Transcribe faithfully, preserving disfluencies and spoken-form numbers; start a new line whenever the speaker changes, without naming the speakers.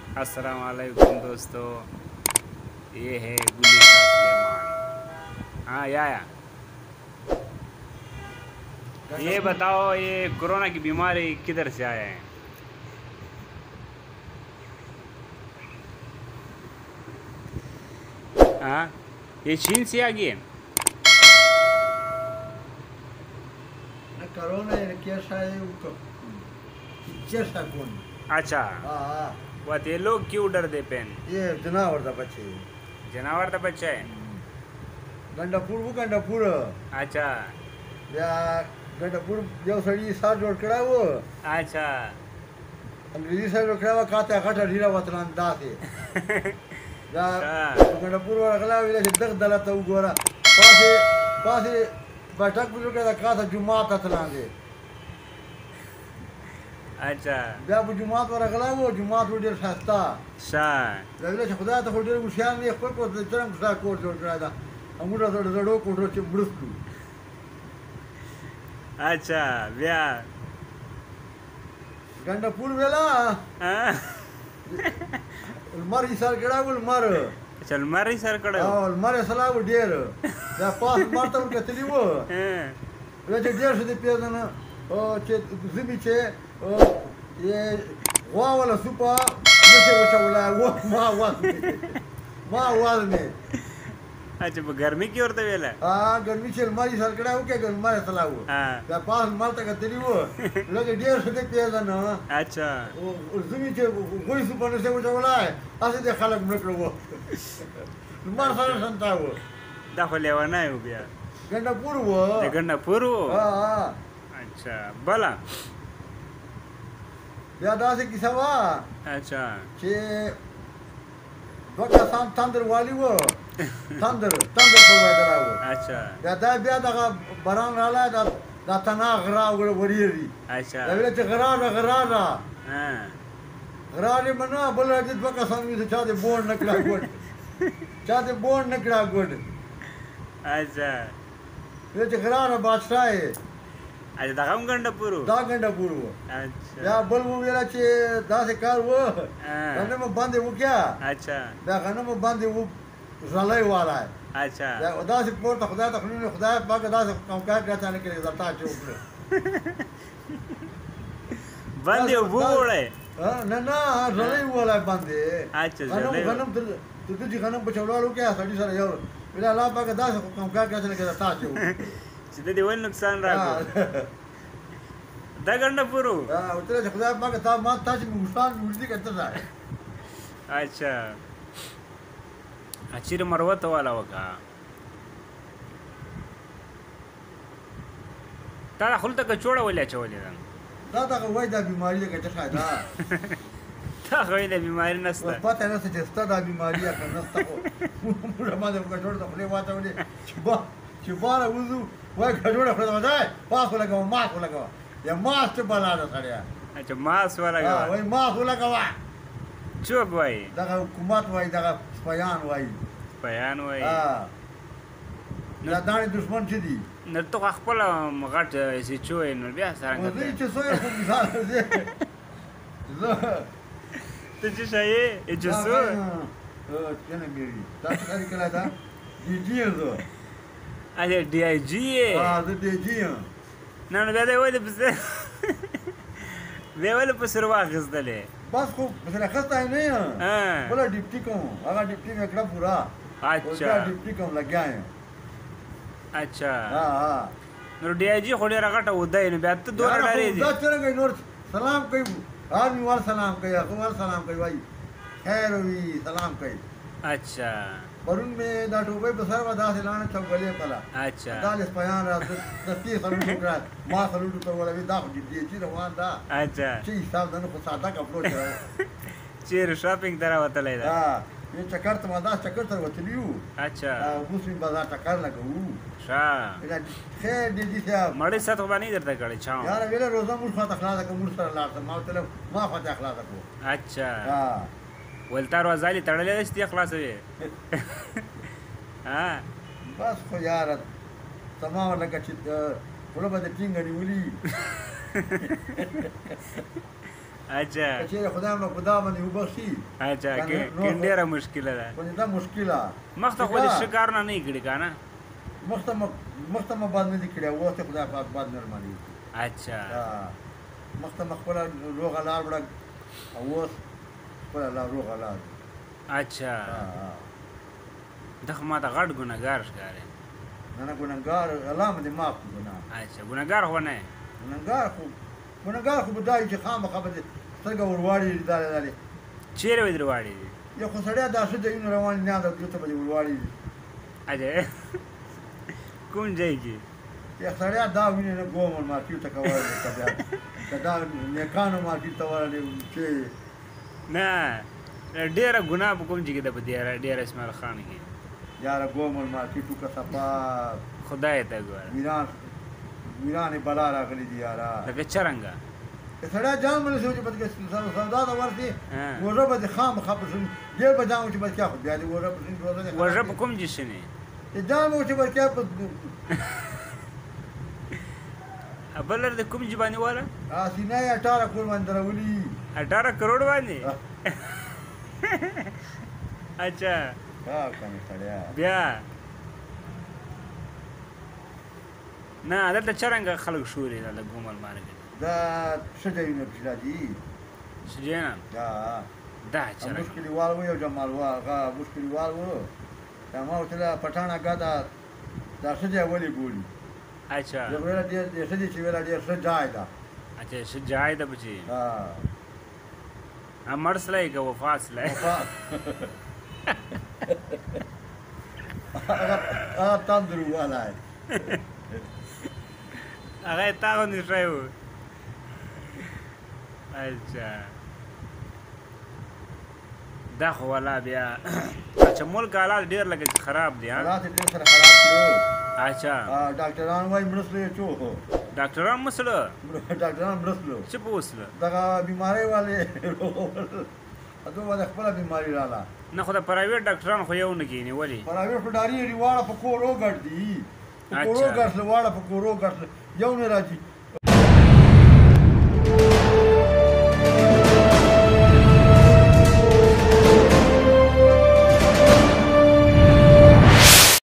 अस्सलाम वालेकुम दोस्तों, ये है गुल्ली का सुलेमान। हाँ याया, ये बताओ ये कोरोना की बीमारी किधर से आया है? हाँ, ये चीन से आ गई है।
कोरोना
अच्छा, वो ये लोग क्यों डर दे पेन?
ये जनावर था बच्चे
जनावर का बच्चा है।
गंडापुर वो गंडापुर
अच्छा
या गंडापुर जो सड़ी साथ जोड़ करा वो
अच्छा
अंग्रेजी साथ जोड़ करा काटा काटा ढीरा वतन दासे या गंडापुर वाला कला विले दग दला तो गोरा पासे पासे बैठक बुजुर्ग का काटा जुमात तलांगे
अच्छा
या वो जुमात वाला कला वो जुमात वो डेर सस्ता
शाह
या विले खुदा तो डेर मुशियान ने कोई को तरंग सा कोट जोड़ करा था अमुरा जोड़ जोड़ो कोटो चिबड़ुस्तु
अच्छा व्या
गंडापुर वेला
हाँ
मर इसार केड़ा बोल मर
चल मर ही सर कड़ो
और मरे सला वो डेर या पास मारता उनके तली वो वे जे डेर से पे ना ओ चे जिबी चे ओ ये वा वाला सुपा नसे वो चवला वो मा वा मा वाल में
अच्छा वो गर्मी की ओर तो वेला
हां गर्मी से मारी सर केड़ा हो के गर्मी मारे सला वो
हां
या पास मारता के तली वो लगे डेर से पे ना
अच्छा
वो जिबी चे कोई सुपा नसे वो चवला है ऐसे दे खालक निकलो वो मार सारा संता वो
दाखले वाना है बिया
गंडापुर वो
गंडापुर वो
हां हां
अच्छा भला
या दासे किसावा
अच्छा
चे बका साम तंदर वाली वो तंदर तंदर परवा करा वो
अच्छा
या दा बिया दा बरान राला दा दा तना गरा वो वरीरी
अच्छा
या चे गरा गरा गरा
हां
गरा ने मना बोला जित बका सामी से चाते बोर्ड नकड़ा गोड चाते बोर्ड नकड़ा गोड
अच्छा
ये चे गरा ना बादशाह है
अच्छा दागम गंडापुर
दा गंडापुर वो
अच्छा
या बोल वो मेरा चे दा से कार वो
हां
गने में बांधे वो क्या
अच्छा
या गने में बांधे वो रलाई वाला है
अच्छा
या उदा से पोर तो खुदा तो खुने खुदा पाक उदा से काम का करता नहीं के जाता चुप
बंदे वो बोले
हां ना ना रलाई वाला है बांधे
अच्छा
गनम गनम तो तो तुझे गनम पे चलवा लो क्या सड़ी सर यार मेरा ला पाक उदा से काम का करता नहीं के जाता चुप
सीधे दिवन नुकसान राखो दा गंडापुर
हां उतरे से खुदा पाक ता मां ताज मुसान मुर्दी करता है
अच्छा अचिर मरवत वाला होगा तारा खुलता का चोड़ा वाला चोले दन
दादा का वही दा बीमारी के चखा दा
ता गईले बीमारी नसता
पता है ना से जस्ता दा बीमारी का नसता को पूरा मादे का छोड़ तो खले बात वाले छिबा छिबा रा उजू वही खजोड़ा खड़ा होता है पास लगा मां को लगा या मास से बना दा खड़िया
अच्छा मास वाला
हां वही मास को लगा
चोक भाई
दादा हुकूमत वही दादा पयान वही
पयान भाई
हां या दानी दुश्मन थी दी
न तो खपल मगट ऐसे चोए न बिया सारंग
वो नहीं चे सोया को मिसाल से लो
तो जो शाये ये जो सो
ओ चने मेरी ताकि कला था जी जी तो
अच्छा डीआईजी है
हां तो जी जी
ना न बेदे वो बस वे वाले पसरवा गजदले
बस को mesela खस्ता है नहीं
हां
बोला डिप्टी को अगर डिप्टी में कड़ा पूरा
अच्छा
डिप्टी को लग गया है
अच्छा
हां हां
नो डीआईजी खोले रगाटा उदय ने बेत दो डारे दी
दस चले गए नोर सलाम कई आदमी वाल सलाम कई अकबर सलाम कई भाई खैर हुई सलाम कई
अच्छा
वरुण में दा टोबे बसर वदा से लाने सब गले पला
अच्छा
दालिस पयान रा दस्ती सलूट करा मां सलूट तो वाला भी दा डिप्टी जी रवान दा
अच्छा
ची हिसाब दन को सादा कपड़ो चला
चेर शॉपिंग तरह होता लेदा
हां ये चक्कर तो मदा चक्कर तर वतलियो
अच्छा
मुस्लिम बाजार चक्कर लगू
शा
इधर खैर दीदी से आप
मड़े साथ को नहीं करता गड़े छाओ
यार वेले रोजा मुर खाता खला का मुर सर लात माव तले मा फता खला को
अच्छा
हां
वलतार वजाली तड़ले दस्ती खलास वे हां
बस को यार तमाम लगा चित थोड़ा बदे टिंगनी उली
اچھا
که چېرې خدای مو په دا باندې وبخښي
اچھا
کنه،
کې
نور خو-
ډیره مشکله ده
خو دا مشکله
مخ ته خو دې ښه کارونه نه کړي کنه
مخته مو مخته مو بد نه دي کړی اوس ته خدای پاک بد نه رمالي
اچھا
مخته مو خپله روغه لار وړه او اوس خپله لار روغه لار
اچھا دا خو ما ته غټ ګناهګار ښکاري
نه نه ګنهګار الله مو دې معاف کړي ګناه
اچھا ګناهګار خو نه
ګنهګار خو ګنهګار خو به دا وي چې خامخا به دې سترګه ورواړي دالې دالې
چیرې وې درواړې دي
یو خو سړی دا ښه ځایونه روان دي نه دا دې ته به دې ورواړي
اچھا کوم ځای کې
یو سړی دا ویني نه ګومل مارکېټ ته کولی که بیا که دا نیکانو مارکېټ ته ورغلی چې
نه ډېره ګناه په کوم ځای کې ده په ډېره ډېره اسماعیل خان کې
یاره ګومل مارکېټ وکړه صفا
خدای ته ګوره
ویران ویرانې بلا راغلي دي یاره
لکه څرنګه
که سړی جان ونه شو چې پکې سودا ته ورسي
ها.
وژه به دې خامخا په شون ډېر به جان و چې بچیا خو بیا دې وژه په شون وژه دې
وژه په کوم ځای شنې
چې جان و چې بچیا په
بلر د کوم ځای باندې والا
سینه یې اټاره کور باندې درولي
اټاره کروڑ باندې اچھا
ها کنه سړیا
بیا نه دلته څرنګه خلک شوري دلته ګومل مارکېټ
دا څه ځایونه پکې راځي
سجینا
دا
دا څرنګه
مشکلیوال و یو جمالوال هغه مشکلیوال و دا ما ورته ویله پټان اکا دا دا ښه ځای ولې بولي
اچھا
زه ویله ډېر ښه دي چې ویله ډېر ښه ځای ده
اچھا ښه ځای ده بچي
ها
مړ سلی که وفات سلی
هغه تندر والی
هغه یې تا غوندې شی و اچھا دا خو والا بیا اچھا ملک حالات ډېر لکه چې خراب دي ها
حالات یې ډېر سره خراب کړو
اچھا
ډاکټران وایي مړسلو یې چوک
ډاکټران مسله
ډاکټران مړسلو
څه په وسله
دغه بیمارۍ والې هغه باندې خپله بیماري راله
نه خو د پرایویټ ډاکټران خو یو نه کښېني ولې
پرایویټ خو ډاري واړه په کور وګرځي په کور
اچھا.
وګرځله واړه په کور وګرځله یو نه راځي